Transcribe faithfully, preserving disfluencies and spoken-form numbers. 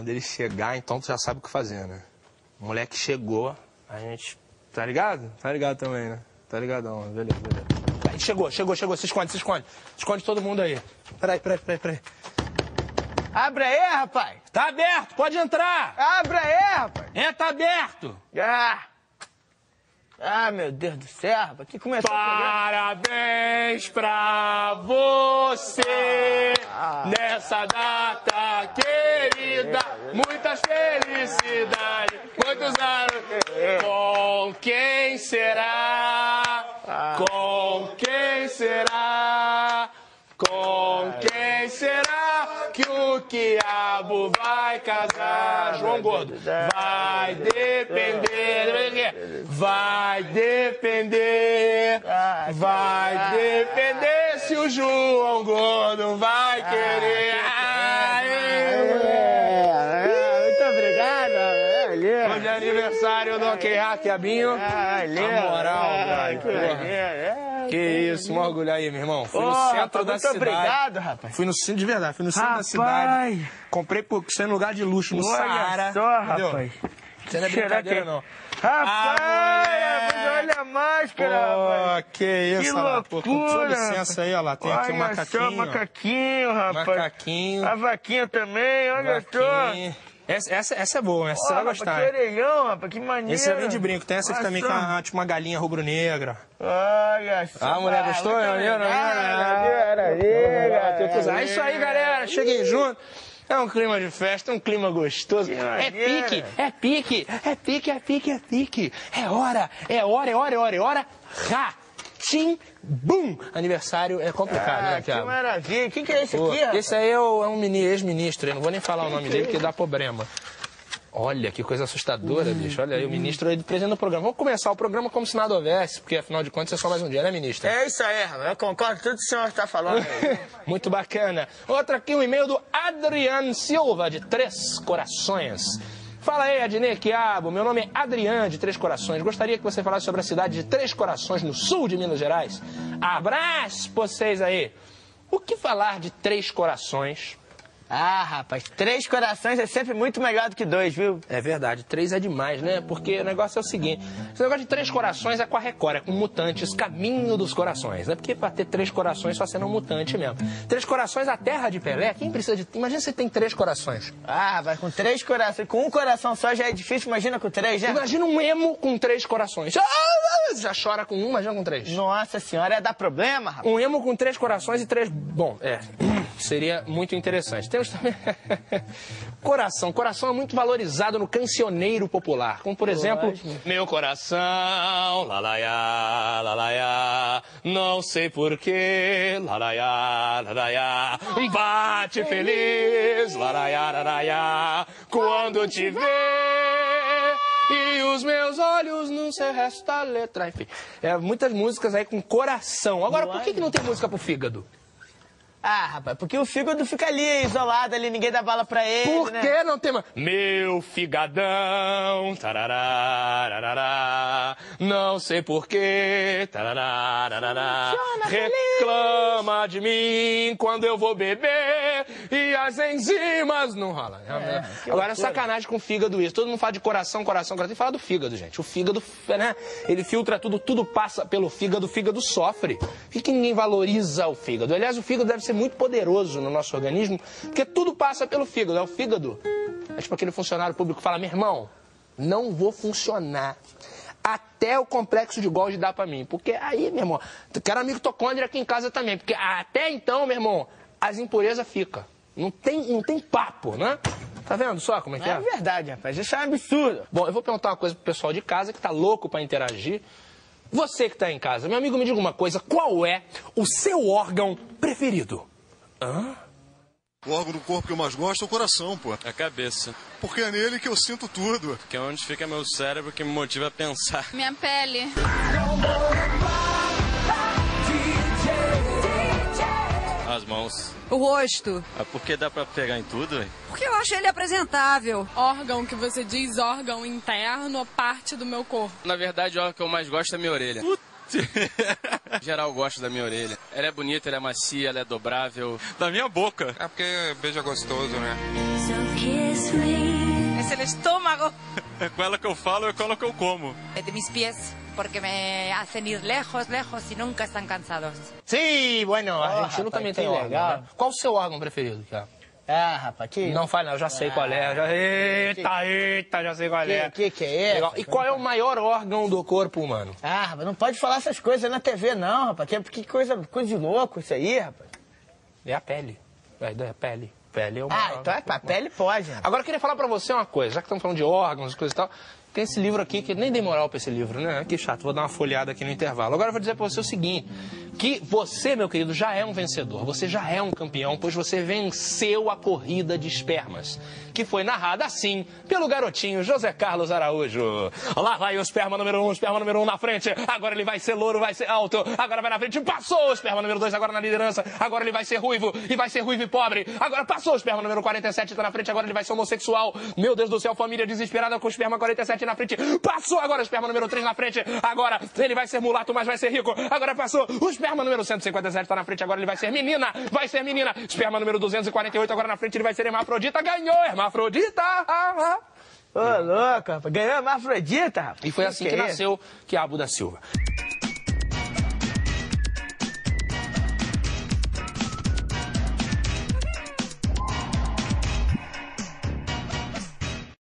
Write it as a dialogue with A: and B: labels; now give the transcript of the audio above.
A: Quando ele chegar, então tu já sabe o que fazer, né? O moleque chegou, a gente... Tá ligado? Tá ligado também, né? Tá ligadão, beleza, beleza. Aí, chegou, chegou, chegou, se esconde, se esconde. Esconde todo mundo aí. Peraí, peraí, peraí, peraí.
B: Abre aí, rapaz.
A: Tá aberto, pode entrar.
B: Abre aí, rapaz.
A: É, tá aberto.
B: Ah, ah meu Deus do céu, rapaz. Que começou
A: Parabéns pra você
B: ah.
A: nessa data querida. Muitas felicidades, muitos anos. Com quem será?
B: Ah.
A: Com quem será? Com quem será que o quiabo vai casar? João Gordo. Vai depender. Vai depender. Vai depender se o João Gordo vai querer.
B: Muito obrigado.
A: Hoje é aniversário do Quiabinho. A moral, velho. Que isso, um orgulho aí, meu irmão. Fui
B: Ô,
A: no centro
B: rapaz,
A: da
B: muito
A: cidade.
B: obrigado, rapaz.
A: Fui no centro de verdade, fui no centro
B: Rapaz.
A: da cidade. Comprei por você no lugar de luxo, no
B: Olha
A: Saara.
B: só,
A: entendeu?
B: rapaz.
A: Você não é
B: Será
A: brincadeira,
B: que-
A: não.
B: Rapaz,
A: Ah,
B: mas olha a máscara,
A: Pô,
B: rapaz.
A: que isso,
B: Que
A: rapaz. Pô, com sua
B: loucura,
A: licença aí, ó lá. Tem aqui um
B: Olha
A: macaquinho.
B: só,
A: ó.
B: macaquinho, rapaz.
A: Macaquinho.
B: A vaquinha também, olha
A: Vaquinha. Essa, essa, essa é boa, essa
B: só.
A: você vai
B: Ó, rapaz,
A: gostar.
B: que orelhão, rapaz, que maneiro.
A: Esse já vem de brinco. Tem essa aqui
B: Olha
A: também,
B: só.
A: que é uma, tipo uma galinha rubro-negra.
B: Olha só.
A: Ah, mulher, gostou?
B: muito
A: Maneiro,
B: obrigado.
A: É isso aí, galera. Cheguem junto. É um clima de festa, um clima gostoso. É
B: maneiro.
A: pique, é pique, é pique, é pique, é pique. É hora, é hora, é hora, é hora, é hora. Ra, tim, bum. Aniversário é complicado,
B: Ah,
A: né,
B: que
A: Thiago?
B: maravilha. Quem que é esse
A: Pô,
B: aqui, rapaz?
A: esse aí é, o- é um mini ex-ministro, eu não vou nem falar o nome dele porque dá problema. Olha, que coisa assustadora, bicho. Olha aí, o ministro aí presente no programa. Vamos começar o programa como se nada houvesse, porque afinal de contas é só mais um dia, né, ministra?
B: É isso aí, rapaz. Eu concordo com tudo que o senhor está falando aí.
A: Muito bacana. Outra aqui, um e-mail do Adriano Silva, de Três Corações. Fala aí, Adnê Quiabo. Meu nome é Adriano, de Três Corações. Gostaria que você falasse sobre a cidade de Três Corações, no sul de Minas Gerais. Abraço pra vocês aí. O que falar de Três Corações?
B: Ah, rapaz, três corações é sempre muito melhor do que dois, viu?
A: É verdade, três é demais, né? Porque o negócio é o seguinte, esse negócio de Três Corações é com a Record, é com Mutantes, Caminho dos Corações, né? Porque pra ter três corações só sendo um mutante mesmo. Três Corações, a terra de Pelé, quem precisa de... Imagina se tem três corações.
B: Ah, vai com três corações. Com um coração só já é difícil, imagina com três, né?
A: Imagina um emo com três corações. Ah, já chora com um, imagina com três.
B: Nossa senhora, ia dar problema, rapaz.
A: Um emo com três corações e três... Bom, é... Seria muito interessante. Temos também... Coração. Coração é muito valorizado no cancioneiro popular. Como, por exemplo... Meu coração, lalaiá, lalaiá, não sei porquê, lalaiá, lalaiá, bate feliz, lalaiá, lalaiá, quando te vê... E os meus olhos não sei o resto da letra. Enfim, é, muitas músicas aí com coração. Agora, por que, que não tem música pro fígado?
B: Ah, rapaz, porque o fígado fica ali, isolado ali, ninguém dá bala pra ele,
A: Por
B: né?
A: que não tem mais? Meu figadão, tarará, tarará, não sei porquê, tarará, tarará, reclama de mim quando eu vou beber e as enzimas não rolam. É, Agora é sacanagem com o fígado isso. Todo mundo fala de coração, coração, coração. Tem que falar do fígado, gente. O fígado, né? Ele filtra tudo, tudo passa pelo fígado, o fígado sofre. Por que que ninguém valoriza o fígado? Aliás, o fígado deve ser muito poderoso no nosso organismo, porque tudo passa pelo fígado. É o fígado. É tipo aquele funcionário público que fala, meu irmão, não vou funcionar até o complexo de Golgi dar pra mim. Porque aí, meu irmão, quero mitocôndria aqui em casa também. Porque até então, meu irmão, as impurezas ficam. Não tem, não tem papo, né? Tá vendo só como é que é?
B: É verdade, rapaz, isso é um absurdo.
A: Bom, eu vou perguntar uma coisa pro pessoal de casa que tá louco pra interagir. Você que tá em casa, meu amigo, me diga uma coisa, qual é o seu órgão preferido? Hã?
C: O órgão do corpo que eu mais gosto é o coração, pô.
D: A cabeça,
C: Porque é nele que eu sinto tudo.
D: que é onde fica meu cérebro, que me motiva a pensar.
E: Minha pele.
D: As mãos.
F: O rosto.
D: Ah, por que dá pra pegar em tudo, hein?
F: Porque eu acho ele apresentável.
E: Órgão que você diz órgão interno ou parte do meu corpo.
D: Na verdade, o órgão que eu mais gosto é minha orelha. Em geral, eu gosto da minha orelha. Ela é bonita, ela é macia, ela é dobrável. Da minha boca.
G: É porque beijo é gostoso, né?
F: Es el estómago.
D: É com ela que eu falo, é com ela que eu como.
F: De mis pies, porque me hacen ir lejos, lejos y nunca están cansados.
A: Sim, bueno,
B: Ah,
A: argentino
B: rapaz,
A: também
B: que
A: tem órgão,
B: legal.
A: né? Qual o seu órgão preferido, cara?
B: Ah, rapaz, que...
A: Não fale, não, eu já sei qual é. Já... Eita, eita, já sei qual é.
B: Que, que que é?
A: Legal. E qual é o maior órgão do corpo humano?
B: Ah, rapaz, não pode falar essas coisas na T V, não, rapaz. Que, que coisa, coisa de louco isso aí, rapaz.
A: É a pele. É a pele. Pele é o
B: Ah,
A: maior
B: então é pra pele, pode. Rapaz.
A: Agora eu queria falar pra você uma coisa, já que estamos falando de órgãos e coisa e tal. Tem esse livro aqui que nem dei moral pra esse livro, né? Que chato, vou dar uma folhada aqui no intervalo. Agora eu vou dizer pra você o seguinte, que você, meu querido, já é um vencedor, você já é um campeão, pois você venceu a corrida de espermas, que foi narrada assim pelo garotinho José Carlos Araújo. Lá vai o esperma número um, o esperma número um na frente, agora ele vai ser louro, vai ser alto, agora vai na frente, passou o esperma número dois, agora na liderança, agora ele vai ser ruivo, e vai ser ruivo e pobre, agora passou o esperma número quarenta e sete, tá na frente, agora ele vai ser homossexual. Meu Deus do céu, família desesperada com o esperma quarenta e sete na frente, passou agora o esperma número três na frente, agora ele vai ser mulato, mas vai ser rico, agora passou o esperma número cento e cinquenta e sete, tá na frente, agora ele vai ser menina, vai ser menina, esperma número duzentos e quarenta e oito, agora na frente ele vai ser hermafrodita, ganhou hermafrodita, ah, ah.
B: Ô, louco, rapaz. Ganhou hermafrodita, rapaz.
A: E foi assim que,
B: que é
A: nasceu Quiabo da Silva.